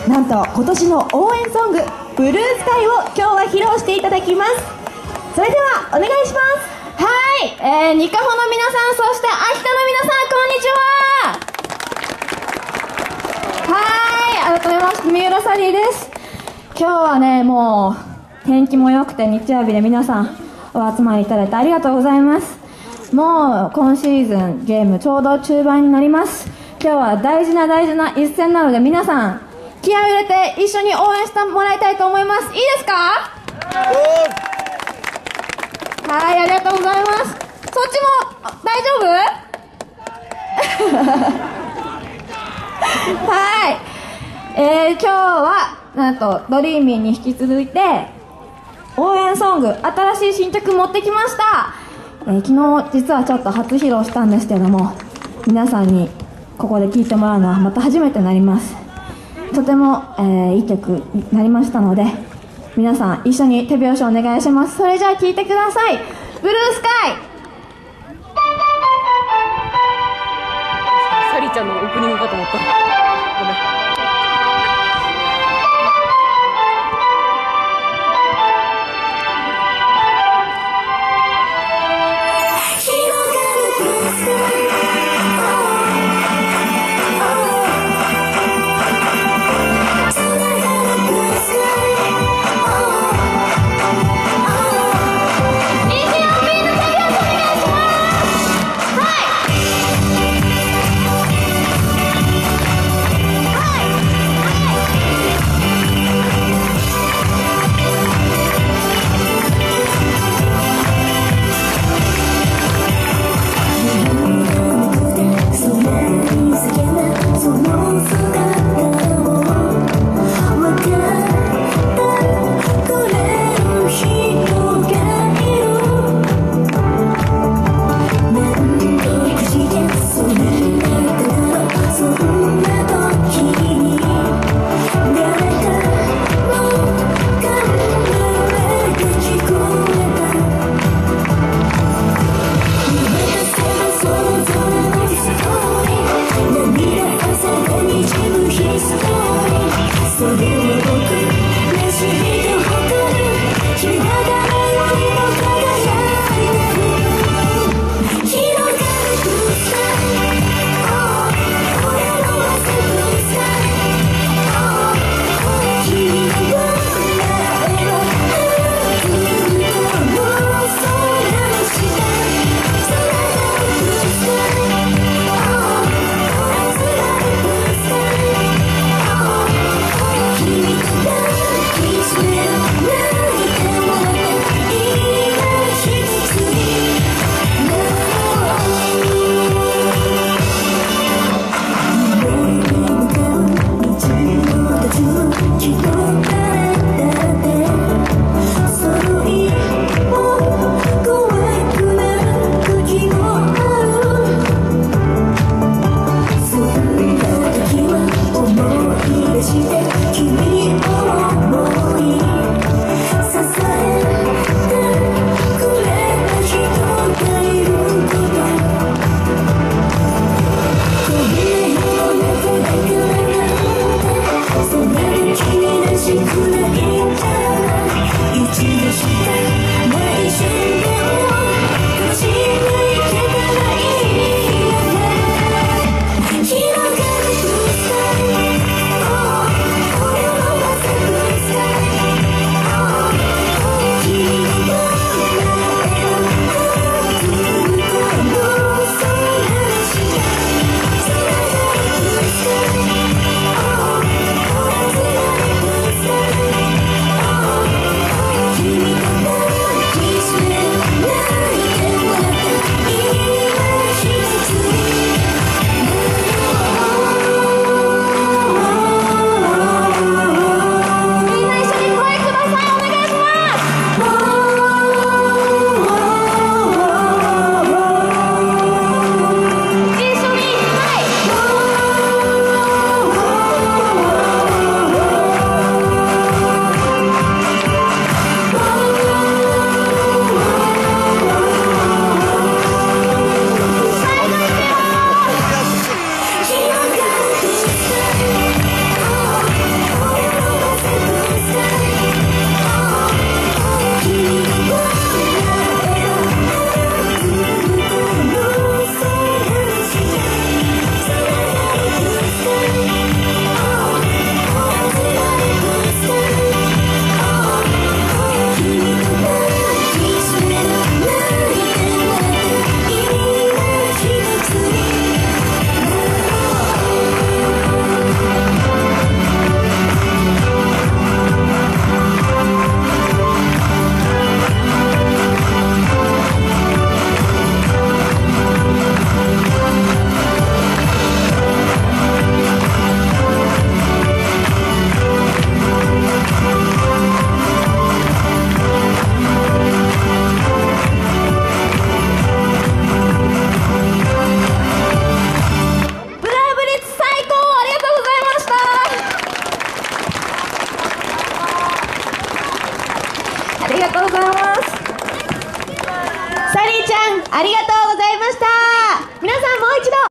なんと今年の応援ソング「ブルースカイ」を今日は披露していただきます。それではお願いします。 はい、ニカホの皆さん、そして秋田の皆さん、こんにちは。はい、改めまして三浦サリーです。今日はね、もう天気も良くて日曜日で皆さんお集まりいただいてありがとうございます。もう今シーズンゲームちょうど中盤になります。今日は大事な一戦なので、皆さん気合を入れて一緒に応援してもらいたいと思います。いいですか？はい、ありがとうございます。そっちも大丈夫？はい、今日はなんとドリーミーに引き続いて応援ソング新しい新曲持ってきました。昨日実はちょっと初披露したんですけども、皆さんにここで聴いてもらうのはまた初めてになります。とても、いい曲になりましたので、皆さん一緒に手拍子お願いします。それじゃあ聴いてください。ブルースカイ。 サリちゃんのオープニングかと思った。ごめん。 ありがとうございます。 サリーちゃんありがとうございました。皆さんもう一度